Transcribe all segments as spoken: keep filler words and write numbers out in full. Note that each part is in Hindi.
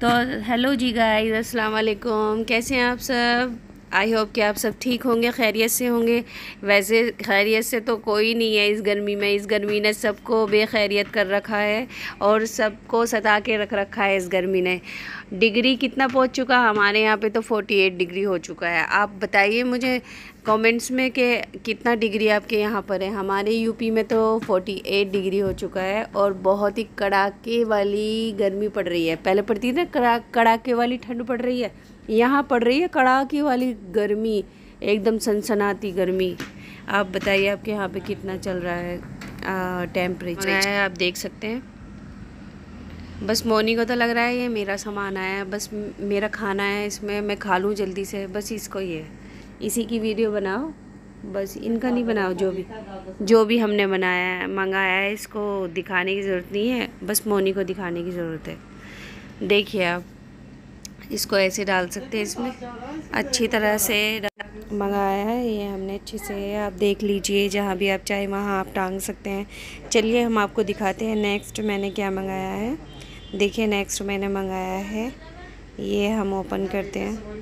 तो हेलो जी गाइस, अस्सलाम वालेकुम। कैसे हैं आप सब? आई होप कि आप सब ठीक होंगे, खैरियत से होंगे। वैसे खैरियत से तो कोई नहीं है इस गर्मी में। इस गर्मी ने सबको बेखैरियत कर रखा है और सबको सता के रख रखा है इस गर्मी ने। डिग्री कितना पहुंच चुका? हमारे यहाँ पे तो अड़तालीस डिग्री हो चुका है। आप बताइए मुझे कमेंट्स में कि कितना डिग्री आपके यहाँ पर है। हमारे यूपी में तो अड़तालीस डिग्री हो चुका है और बहुत ही कड़ाके वाली गर्मी पड़ रही है। पहले पड़ती थी ना कड़ा कड़ाके वाली ठंड पड़ रही है, यहाँ पड़ रही है कड़ाके वाली गर्मी, एकदम सनसनाती गर्मी। आप बताइए आपके यहाँ पे कितना चल रहा है टेम्परेचर है? आप देख सकते हैं। बस मोनी को तो लग रहा है ये मेरा सामान आया है, बस मेरा खाना है, इसमें मैं खा लूँ जल्दी से, बस इसको ही है, इसी की वीडियो बनाओ, बस इनका नहीं बनाओ। जो भी जो भी हमने बनाया है मंगाया है, इसको दिखाने की ज़रूरत नहीं है, बस मोनी को दिखाने की ज़रूरत है। देखिए आप इसको ऐसे डाल सकते हैं, इसमें अच्छी तरह से मंगाया है ये हमने अच्छे से। आप देख लीजिए, जहाँ भी आप चाहे वहाँ आप टांग सकते हैं। चलिए हम आपको दिखाते हैं नेक्स्ट मैंने क्या मंगाया है। देखिए नेक्स्ट मैंने मंगाया है ये, हम ओपन करते हैं।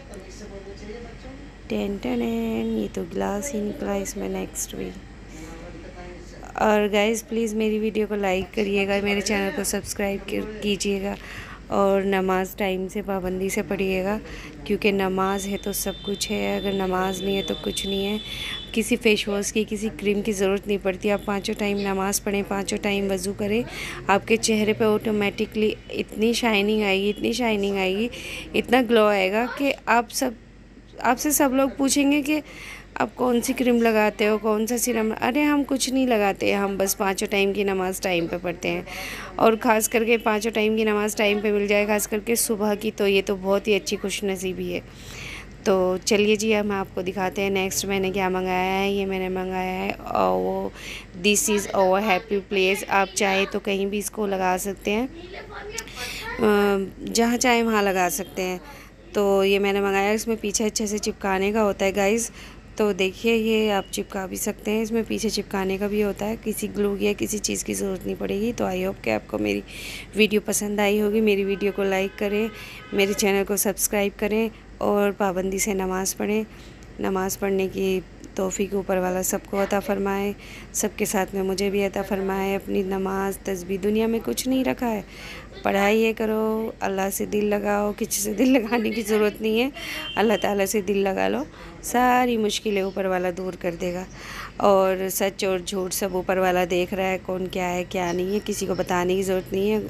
टेन टेन ये तो ग्लास ही निकला इसमें नेक्स्ट भी। और गाइस प्लीज़ मेरी वीडियो को लाइक करिएगा, मेरे चैनल को सब्सक्राइब कीजिएगा और नमाज़ टाइम से पाबंदी से पढ़िएगा, क्योंकि नमाज है तो सब कुछ है, अगर नमाज नहीं है तो कुछ नहीं है। किसी फेस वॉश की, किसी क्रीम की ज़रूरत नहीं पड़ती। आप पाँचों टाइम नमाज़ पढ़ें, पाँचों टाइम वज़ू करें, आपके चेहरे पे ऑटोमेटिकली इतनी शाइनिंग आएगी, इतनी शाइनिंग आएगी, इतना ग्लो आएगा कि आप सब आपसे सब लोग पूछेंगे कि आप कौन सी क्रीम लगाते हो, कौन सा सीरम। अरे हम कुछ नहीं लगाते, हम बस पाँचों टाइम की नमाज़ टाइम पे पढ़ते हैं। और ख़ास करके पाँचों टाइम की नमाज़ टाइम पे मिल जाए, ख़ास करके सुबह की, तो ये तो बहुत ही अच्छी खुशनसीबी है। तो चलिए जी हम आपको दिखाते हैं नेक्स्ट मैंने क्या मंगाया है। ये मैंने मंगाया है और वो this is our happy place. आप चाहे तो कहीं भी इसको लगा सकते हैं, जहाँ चाहे वहाँ लगा सकते हैं। तो ये मैंने मंगाया, इसमें पीछे अच्छे से चिपकाने का होता है गाइज़। तो देखिए ये आप चिपका भी सकते हैं, इसमें पीछे चिपकाने का भी होता है, किसी ग्लू या किसी चीज़ की ज़रूरत नहीं पड़ेगी। तो आई होप कि आपको मेरी वीडियो पसंद आई होगी। मेरी वीडियो को लाइक करें, मेरे चैनल को सब्सक्राइब करें और पाबंदी से नमाज़ पढ़ें। नमाज़ पढ़ने की तौफीक ऊपर वाला सबको अता फ़रमाए, सबके साथ में मुझे भी अता फ़रमाए। अपनी नमाज तस्बीह, दुनिया में कुछ नहीं रखा है, पढ़ाई ये करो, अल्लाह से दिल लगाओ। किसी से दिल लगाने की ज़रूरत नहीं है, अल्लाह ताला से दिल लगा लो, सारी मुश्किलें ऊपर वाला दूर कर देगा। और सच और झूठ सब ऊपर वाला देख रहा है, कौन क्या है क्या नहीं है, किसी को बताने की ज़रूरत नहीं है।